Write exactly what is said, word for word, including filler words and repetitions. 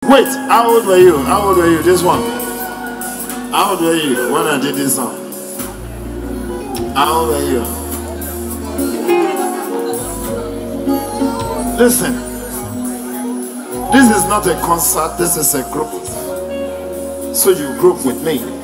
Wait, how old were you? How old were you? This one. How old were you when I did this song? How old were you? Listen, this is not a concert, this is a group. So you group with me.